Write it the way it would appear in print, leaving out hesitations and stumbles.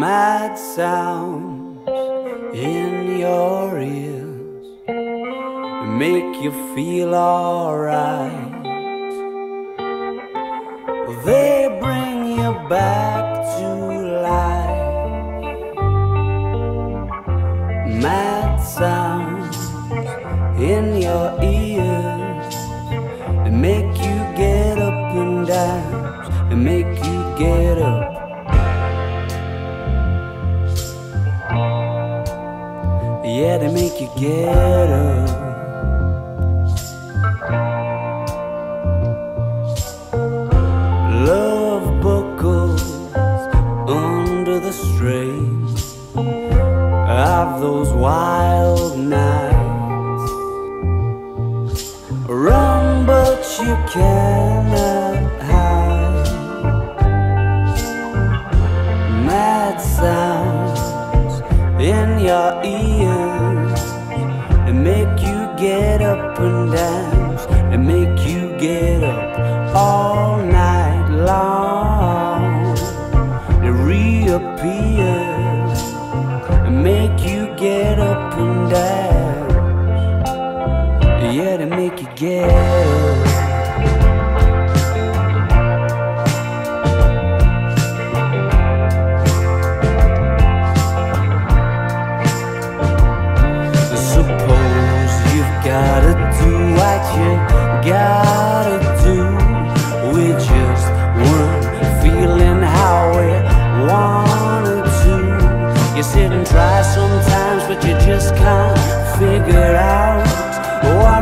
mad sounds in your ears make you feel alright. They bring you back to life. Mad sounds in your ears, they make you get up and dance, they make you get up. Yeah, they make you get up. Love buckles under the strain of those wild nights. Run, but you cannot hide. Mad sounds in your ears, they make you get up and dance, they make you get up all night long. They reappear and make you get up and dance. Yeah, they make you get up. Gotta do what you gotta do. We just weren't feeling how we wanted to. You sit and try sometimes, but you just can't figure out why